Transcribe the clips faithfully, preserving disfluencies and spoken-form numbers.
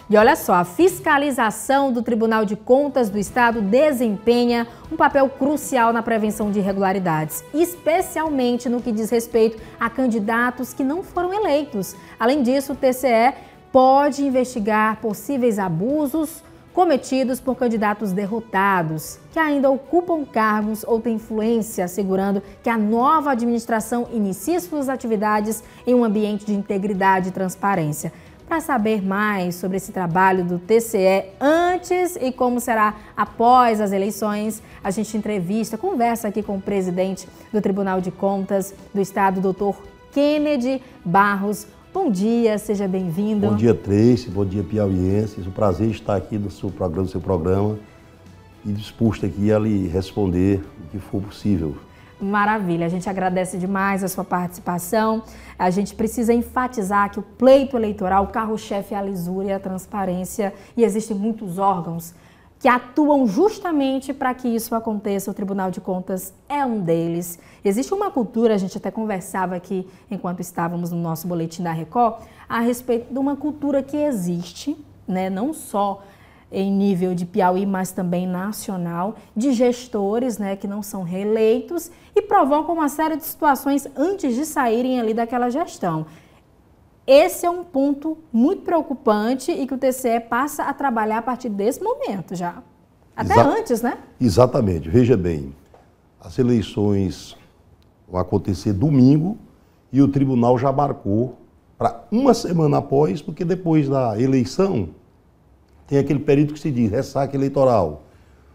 E olha só, a fiscalização do Tribunal de Contas do Estado desempenha um papel crucial na prevenção de irregularidades, especialmente no que diz respeito a candidatos que não foram eleitos. Além disso, o T C E pode investigar possíveis abusos cometidos por candidatos derrotados, que ainda ocupam cargos ou têm influência, assegurando que a nova administração inicie suas atividades em um ambiente de integridade e transparência. Para saber mais sobre esse trabalho do T C E antes e como será após as eleições, a gente entrevista, conversa aqui com o presidente do Tribunal de Contas do Estado, doutor Kennedy Barros. Bom dia, seja bem-vindo. Bom dia, Tracy, bom dia, piauienses. É um prazer estar aqui no seu programa, no seu programa e disposto aqui a lhe responder o que for possível. Maravilha, a gente agradece demais a sua participação. A gente precisa enfatizar que o pleito eleitoral, o carro-chefe é a lisura e a transparência, e existem muitos órgãos que atuam justamente para que isso aconteça. O Tribunal de Contas é um deles. Existe uma cultura, a gente até conversava aqui enquanto estávamos no nosso boletim da Record, a respeito de uma cultura que existe, né, não só em nível de Piauí, mas também nacional, de gestores, né, que não são reeleitos e provocam uma série de situações antes de saírem ali daquela gestão. Esse é um ponto muito preocupante e que o T C E passa a trabalhar a partir desse momento já. Até Exa antes, né? Exatamente. Veja bem, as eleições vão acontecer domingo e o tribunal já marcou para uma semana após, porque depois da eleição tem aquele período que se diz ressaca eleitoral.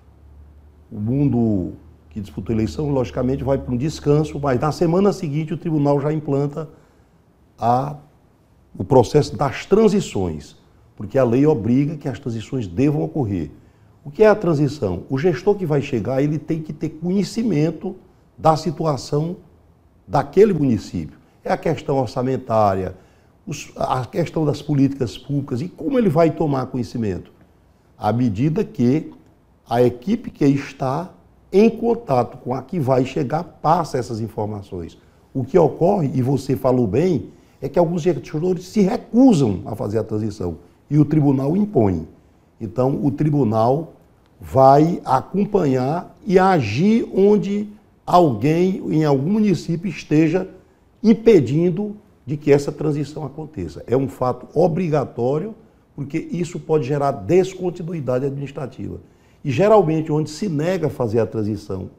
O mundo que disputou a eleição, logicamente, vai para um descanso, mas na semana seguinte o tribunal já implanta a o processo das transições, porque a lei obriga que as transições devam ocorrer. O que é a transição? O gestor que vai chegar, ele tem que ter conhecimento da situação daquele município. É a questão orçamentária, os, a questão das políticas públicas e como ele vai tomar conhecimento. À medida que a equipe que está em contato com a que vai chegar passa essas informações. O que ocorre, e você falou bem, é que alguns gestores se recusam a fazer a transição e o tribunal impõe. Então, o tribunal vai acompanhar e agir onde alguém em algum município esteja impedindo de que essa transição aconteça. É um fato obrigatório, porque isso pode gerar descontinuidade administrativa. E, geralmente, onde se nega a fazer a transição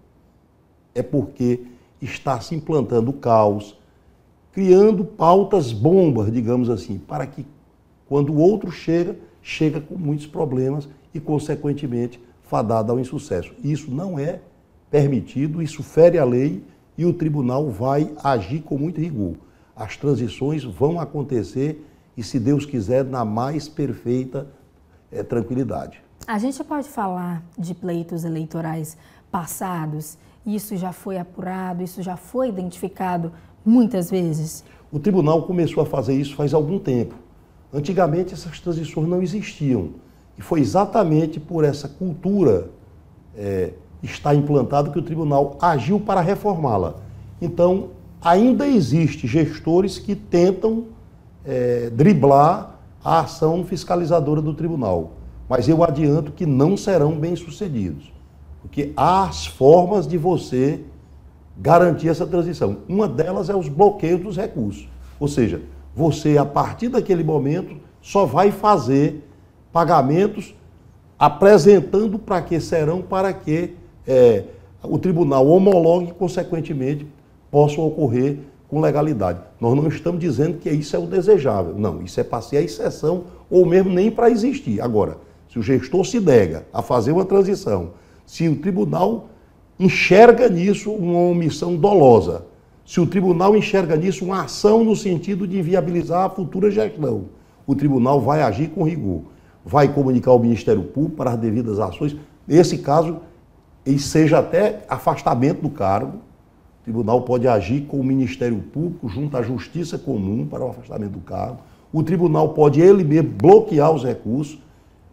é porque está se implantando o caos, criando pautas bombas, digamos assim, para que quando o outro chega, chega com muitos problemas e, consequentemente, fadado ao insucesso. Isso não é permitido, isso fere a lei e o tribunal vai agir com muito rigor. As transições vão acontecer e, se Deus quiser, na mais perfeita é, tranquilidade. A gente pode falar de pleitos eleitorais passados? Isso já foi apurado, isso já foi identificado muitas vezes? O tribunal começou a fazer isso faz algum tempo. Antigamente essas transições não existiam. E foi exatamente por essa cultura é, estar implantada que o tribunal agiu para reformá-la. Então, ainda existe gestores que tentam é, driblar a ação fiscalizadora do tribunal. Mas eu adianto que não serão bem-sucedidos. Porque há as formas de você garantir essa transição. Uma delas é os bloqueios dos recursos. Ou seja, você, a partir daquele momento, só vai fazer pagamentos apresentando para que serão, para que é, o tribunal homologue e, consequentemente, possam ocorrer com legalidade. Nós não estamos dizendo que isso é o desejável. Não, isso é para ser a exceção ou mesmo nem para existir. Agora, se o gestor se nega a fazer uma transição, se o tribunal enxerga nisso uma omissão dolosa, se o tribunal enxerga nisso uma ação no sentido de inviabilizar a futura gestão, o tribunal vai agir com rigor, vai comunicar ao Ministério Público para as devidas ações. Nesse caso, e seja até afastamento do cargo, o tribunal pode agir com o Ministério Público junto à Justiça Comum para o afastamento do cargo. O tribunal pode ele mesmo bloquear os recursos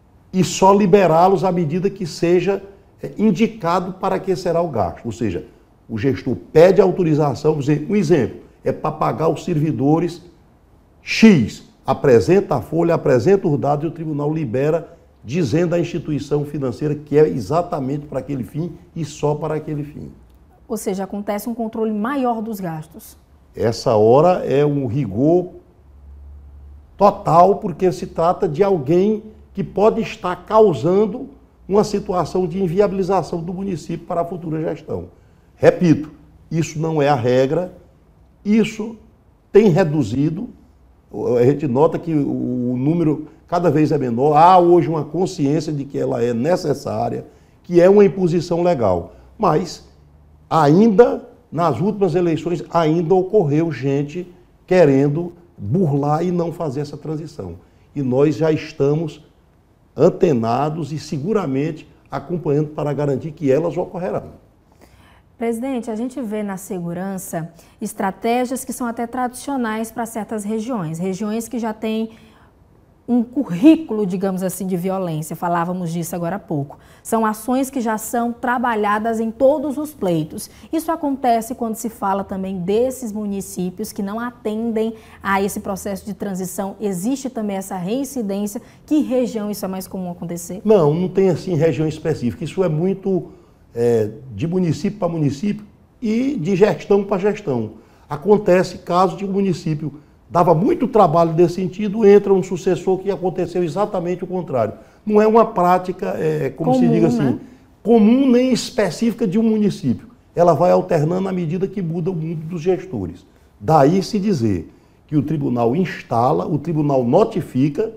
e só liberá-los à medida que seja indicado para que será o gasto. Ou seja, o gestor pede autorização, um exemplo, é para pagar os servidores X. apresenta a folha, apresenta os dados e o tribunal libera, dizendo à instituição financeira que é exatamente para aquele fim e só para aquele fim. Ou seja, acontece um controle maior dos gastos. Essa hora é um rigor total, porque se trata de alguém que pode estar causando uma situação de inviabilização do município para a futura gestão. Repito, isso não é a regra, isso tem reduzido, a gente nota que o número cada vez é menor, há hoje uma consciência de que ela é necessária, que é uma imposição legal, mas ainda, nas últimas eleições, ainda ocorreu gente querendo burlar e não fazer essa transição. E nós já estamos antenados e seguramente acompanhando para garantir que elas ocorrerão. Presidente, a gente vê na segurança estratégias que são até tradicionais para certas regiões, regiões que já têm um currículo, digamos assim, de violência, falávamos disso agora há pouco. São ações que já são trabalhadas em todos os pleitos. Isso acontece quando se fala também desses municípios que não atendem a esse processo de transição. Existe também essa reincidência? Que região isso é mais comum acontecer? Não, não tem assim região específica. Isso é muito é, de município para município e de gestão para gestão. Acontece caso de um município dava muito trabalho nesse sentido, entra um sucessor que aconteceu exatamente o contrário. Não é uma prática, é, como comum, se diga assim, né? comum nem específica de um município. Ela vai alternando à medida que muda o mundo dos gestores. Daí se dizer que o tribunal instala, o tribunal notifica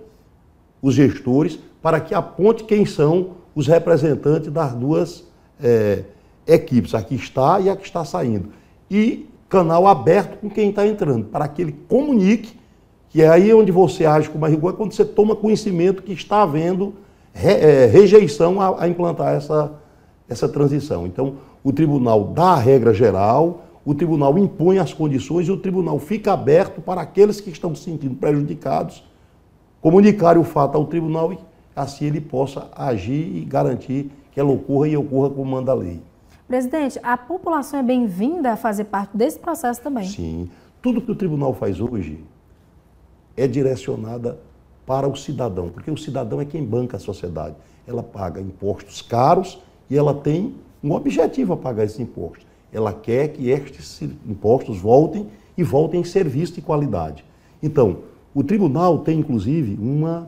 os gestores para que aponte quem são os representantes das duas é, equipes, a que está e a que está saindo. E canal aberto com quem está entrando, para que ele comunique, que é aí onde você age com mais rigor, é quando você toma conhecimento que está havendo re, é, rejeição a, a implantar essa, essa transição. Então, o tribunal dá a regra geral, o tribunal impõe as condições e o tribunal fica aberto para aqueles que estão se sentindo prejudicados comunicarem o fato ao tribunal e assim ele possa agir e garantir que ela ocorra e ocorra como manda a lei. Presidente, a população é bem-vinda a fazer parte desse processo também? Sim. Tudo que o tribunal faz hoje é direcionada para o cidadão, porque o cidadão é quem banca a sociedade. Ela paga impostos caros e ela tem um objetivo a pagar esses impostos. Ela quer que estes impostos voltem e voltem em serviço de qualidade. Então, o tribunal tem, inclusive, uma,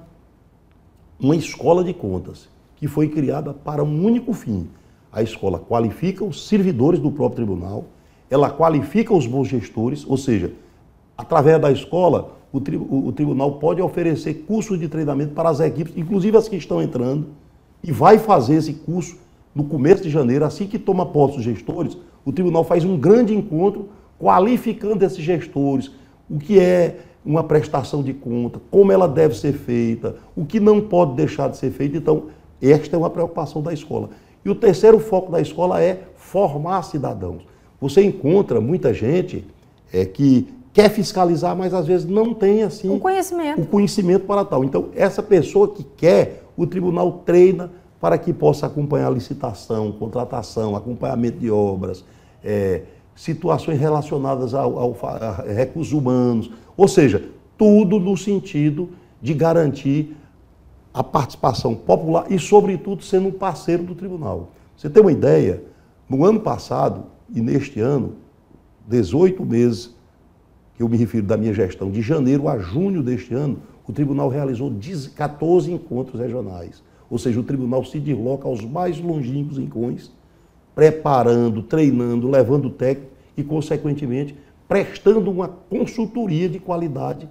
uma escola de contas que foi criada para um único fim. A escola qualifica os servidores do próprio tribunal, ela qualifica os bons gestores, ou seja, através da escola, o, tri o tribunal pode oferecer cursos de treinamento para as equipes, inclusive as que estão entrando, e vai fazer esse curso no começo de janeiro. Assim que toma posse os gestores, o tribunal faz um grande encontro qualificando esses gestores, o que é uma prestação de conta, como ela deve ser feita, o que não pode deixar de ser feito. Então, esta é uma preocupação da escola. E o terceiro foco da escola é formar cidadãos. Você encontra muita gente é, que quer fiscalizar, mas às vezes não tem assim, o conhecimento. o conhecimento para tal. Então, essa pessoa que quer, o tribunal treina para que possa acompanhar licitação, contratação, acompanhamento de obras, é, situações relacionadas ao, ao, a recursos humanos, ou seja, tudo no sentido de garantir a participação popular e, sobretudo, sendo um parceiro do tribunal. Você tem uma ideia, no ano passado e neste ano, dezoito meses, que eu me refiro da minha gestão, de janeiro a junho deste ano, o tribunal realizou quatorze encontros regionais. Ou seja, o tribunal se desloca aos mais longínquos rincões, preparando, treinando, levando técnico e, consequentemente, prestando uma consultoria de qualidade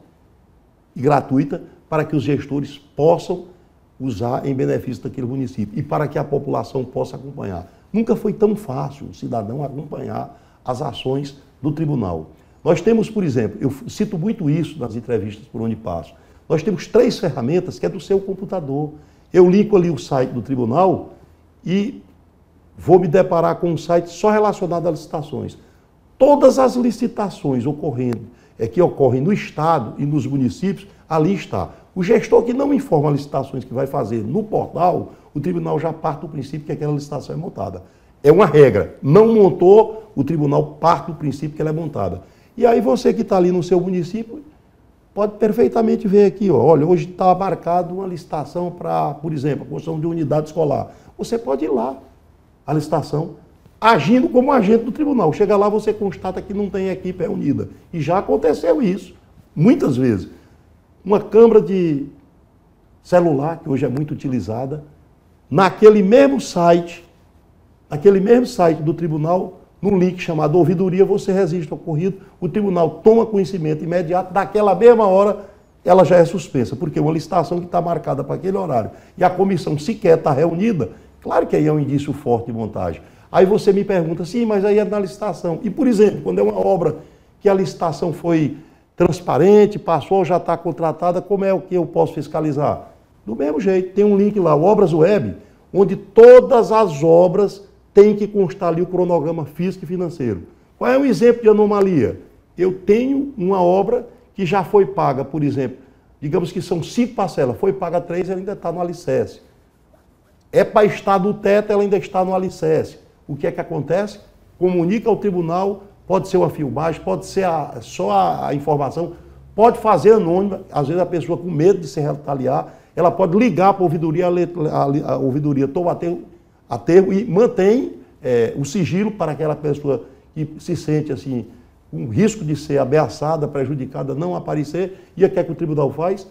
e gratuita para que os gestores possam usar em benefício daquele município e para que a população possa acompanhar. Nunca foi tão fácil o cidadão acompanhar as ações do tribunal. Nós temos, por exemplo, eu cito muito isso nas entrevistas por onde passo, nós temos três ferramentas que é do seu computador. Eu linko ali o site do tribunal e vou me deparar com um site só relacionado a licitações. Todas as licitações ocorrendo, é, que ocorrem no Estado e nos municípios, ali está. O gestor que não informa as licitações que vai fazer no portal, o tribunal já parte do princípio que aquela licitação é montada. É uma regra. Não montou, o tribunal parte do princípio que ela é montada. E aí você que está ali no seu município, pode perfeitamente ver aqui, ó, olha, hoje está marcado uma licitação para, por exemplo, a construção de unidade escolar. Você pode ir lá, a licitação, agindo como agente do tribunal. Chega lá, você constata que não tem equipe reunida. E já aconteceu isso, muitas vezes. Uma câmara de celular, que hoje é muito utilizada, naquele mesmo site, naquele mesmo site do tribunal, num link chamado ouvidoria, você registra o ocorrido, o tribunal toma conhecimento imediato, daquela mesma hora ela já é suspensa, porque uma licitação que está marcada para aquele horário e a comissão sequer está reunida, claro que aí é um indício forte de montagem. Aí você me pergunta, sim, mas aí é na licitação. E, por exemplo, quando é uma obra que a licitação foi transparente, passou, já está contratada, como é o que eu posso fiscalizar? Do mesmo jeito, tem um link lá, Obras Web, onde todas as obras têm que constar ali o cronograma físico e financeiro. Qual é um exemplo de anomalia? Eu tenho uma obra que já foi paga, por exemplo, digamos que são cinco parcelas, foi paga três, ela ainda está no alicerce. É para estar no teto, ela ainda está no alicerce. O que é que acontece? Comunica ao tribunal, pode ser uma filmagem, pode ser a, só a, a informação, pode fazer anônima, às vezes a pessoa com medo de se retaliar, ela pode ligar para a ouvidoria, a, a ouvidoria toma aterro, aterro e mantém é, o sigilo para aquela pessoa que se sente assim, com risco de ser ameaçada, prejudicada, não aparecer. E o que é que o tribunal faz?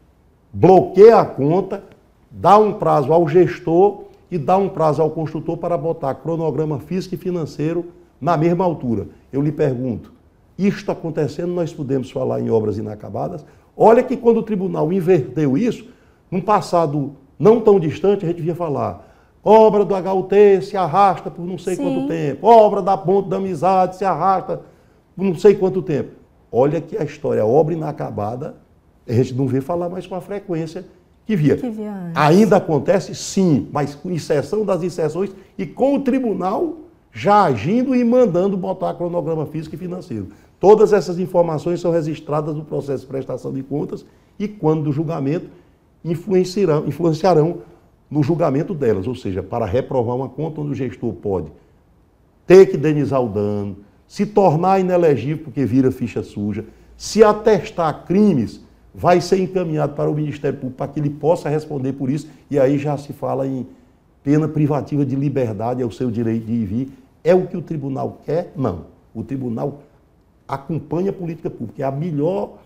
Bloqueia a conta, dá um prazo ao gestor e dá um prazo ao construtor para botar cronograma físico e financeiro na mesma altura. Eu lhe pergunto, isto acontecendo, nós podemos falar em obras inacabadas? Olha que quando o tribunal inverteu isso, num passado não tão distante, a gente via falar, obra do H U T se arrasta por não sei Sim. quanto tempo, obra da Ponte da Amizade se arrasta por não sei quanto tempo. Olha que a história, a obra inacabada, a gente não vê falar mais com a frequência que via. Que via Ainda acontece, sim, mas com exceção das exceções e com o tribunal já agindo e mandando botar cronograma físico e financeiro. Todas essas informações são registradas no processo de prestação de contas e, quando do julgamento, influenciarão, influenciarão no julgamento delas, ou seja, para reprovar uma conta onde o gestor pode ter que indenizar o dano, se tornar inelegível porque vira ficha suja, se atestar crimes, vai ser encaminhado para o Ministério Público para que ele possa responder por isso, e aí já se fala em pena privativa de liberdade, é o seu direito de ir e vir. É o que o tribunal quer? Não. O tribunal acompanha a política pública, é a melhor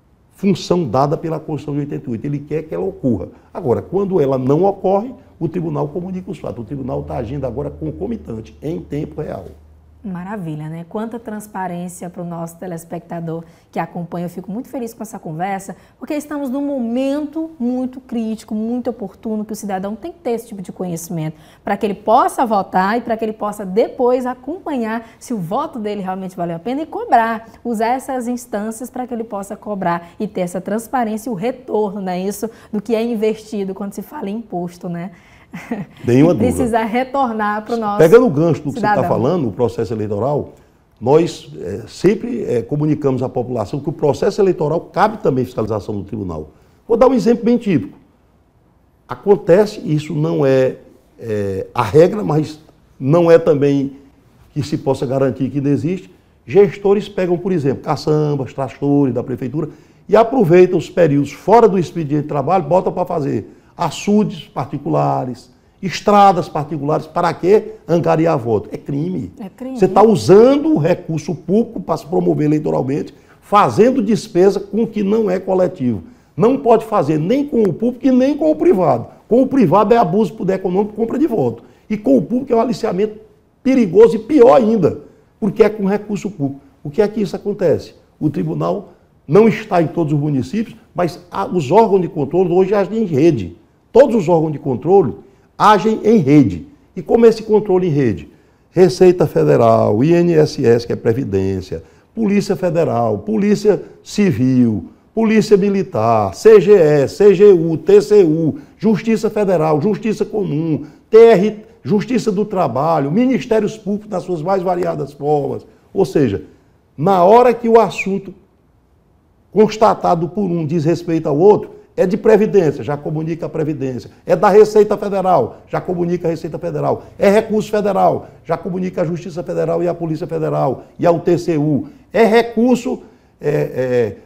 função dada pela Constituição de oitenta e oito. Ele quer que ela ocorra. Agora, quando ela não ocorre, o tribunal comunica os fatos. O tribunal está agindo agora concomitante, em tempo real. Maravilha, né? Quanta transparência para o nosso telespectador que acompanha. Eu fico muito feliz com essa conversa, porque estamos num momento muito crítico, muito oportuno, que o cidadão tem que ter esse tipo de conhecimento, para que ele possa votar e para que ele possa depois acompanhar se o voto dele realmente valeu a pena e cobrar, usar essas instâncias para que ele possa cobrar e ter essa transparência e o retorno, né? Isso do que é investido quando se fala em imposto, né? Nenhuma dúvida. Precisar retornar para o nosso Pegando o gancho do que cidadão. Você está falando, o processo eleitoral, nós é, sempre é, comunicamos à população que o processo eleitoral cabe também fiscalização do tribunal. Vou dar um exemplo bem típico. Acontece, isso não é, é a regra, mas não é também que se possa garantir que não existe. Gestores pegam, por exemplo, caçambas, trastores da prefeitura e aproveitam os períodos fora do expediente de trabalho, botam para fazer açudes particulares, estradas particulares, para quê? Angariar voto. É crime. É crime. Você está usando o recurso público para se promover eleitoralmente, fazendo despesa com o que não é coletivo. Não pode fazer nem com o público e nem com o privado. Com o privado é abuso de poder econômico, compra de voto. E com o público é um aliciamento perigoso e pior ainda, porque é com recurso público. O que é que isso acontece? O tribunal não está em todos os municípios, mas os órgãos de controle hoje agem em rede. Todos os órgãos de controle agem em rede. E como esse controle em rede? Receita Federal, I N S S, que é Previdência, Polícia Federal, Polícia Civil, Polícia Militar, C G S, C G U, T C U, Justiça Federal, Justiça Comum, T R, Justiça do Trabalho, Ministérios Públicos nas suas mais variadas formas. Ou seja, na hora que o assunto constatado por um diz respeito ao outro, é de Previdência, já comunica a Previdência. É da Receita Federal, já comunica a Receita Federal. É recurso federal, já comunica a Justiça Federal e a Polícia Federal e ao T C U. É recurso é, é,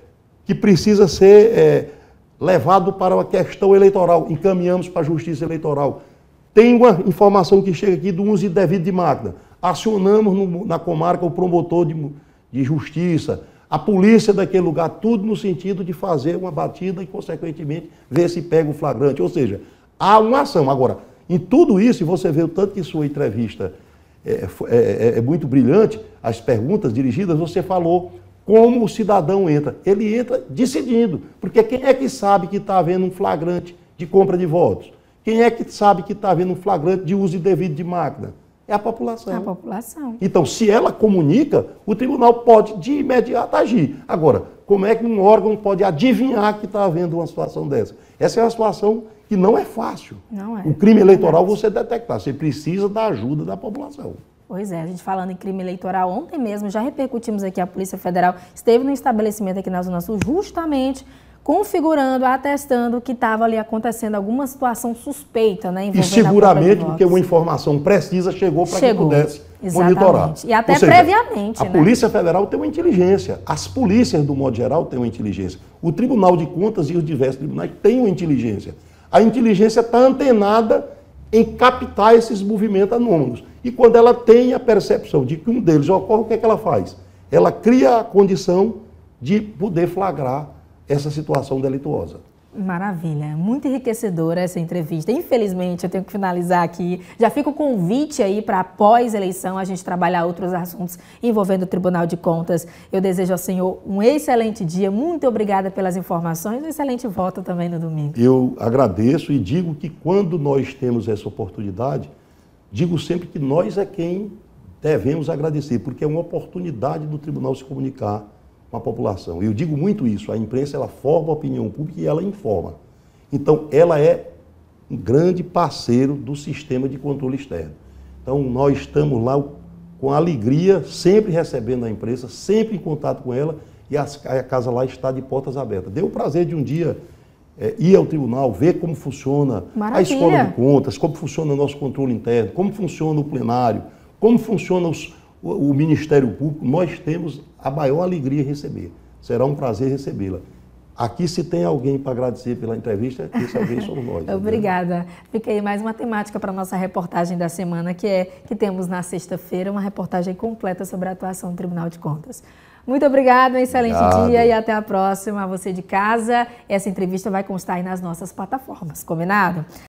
que precisa ser é, levado para uma questão eleitoral, encaminhamos para a Justiça Eleitoral. Tem uma informação que chega aqui do uso indevido de máquina. Acionamos no, na comarca o promotor de, de justiça, a polícia daquele lugar, tudo no sentido de fazer uma batida e, consequentemente, ver se pega o flagrante. Ou seja, há uma ação. Agora, em tudo isso, e você vê o tanto que sua entrevista é, é, é muito brilhante, as perguntas dirigidas, você falou como o cidadão entra. Ele entra decidindo, porque quem é que sabe que está havendo um flagrante de compra de votos? Quem é que sabe que está havendo um flagrante de uso indevido de máquina? É a população. É a população. Então, se ela comunica, o tribunal pode de imediato agir. Agora, como é que um órgão pode adivinhar que está havendo uma situação dessa? Essa é uma situação que não é fácil. Não é. O crime eleitoral você detectar, você precisa da ajuda da população. Pois é, a gente falando em crime eleitoral, ontem mesmo já repercutimos aqui, a Polícia Federal esteve no estabelecimento aqui na Zona Sul justamente configurando, atestando que estava ali acontecendo alguma situação suspeita, né? E seguramente porque uma informação precisa chegou para que pudesse exatamente. monitorar. E até seja, previamente, a né? Polícia Federal tem uma inteligência, as polícias, do modo geral, têm uma inteligência. O Tribunal de Contas e os diversos tribunais têm uma inteligência. A inteligência está antenada em captar esses movimentos anômalos. E quando ela tem a percepção de que um deles ocorre, o que é que ela faz? Ela cria a condição de poder flagrar essa situação delituosa. Maravilha, muito enriquecedora essa entrevista. Infelizmente, eu tenho que finalizar aqui. Já fica o convite aí para após-eleição a gente trabalhar outros assuntos envolvendo o Tribunal de Contas. Eu desejo ao senhor um excelente dia. Muito obrigada pelas informações. Um excelente voto também no domingo. Eu agradeço e digo que quando nós temos essa oportunidade, digo sempre que nós é quem devemos agradecer, porque é uma oportunidade do tribunal se comunicar com a população. Eu digo muito isso, a imprensa ela forma a opinião pública e ela informa. Então, ela é um grande parceiro do sistema de controle externo. Então, nós estamos lá com alegria, sempre recebendo a imprensa, sempre em contato com ela, e a casa lá está de portas abertas. Deu o prazer de um dia é, ir ao tribunal, ver como funciona Maravilha. a escola de contas, como funciona o nosso controle interno, como funciona o plenário, como funciona os o Ministério Público. Nós temos a maior alegria em receber. Será um prazer recebê-la. Aqui, se tem alguém para agradecer pela entrevista, esse alguém somos nós. Obrigada. Né? Fica aí mais uma temática para a nossa reportagem da semana, que é que temos na sexta-feira uma reportagem completa sobre a atuação do Tribunal de Contas. Muito obrigada, um excelente Obrigado. dia e até a próxima. A você de casa, essa entrevista vai constar aí nas nossas plataformas. Combinado?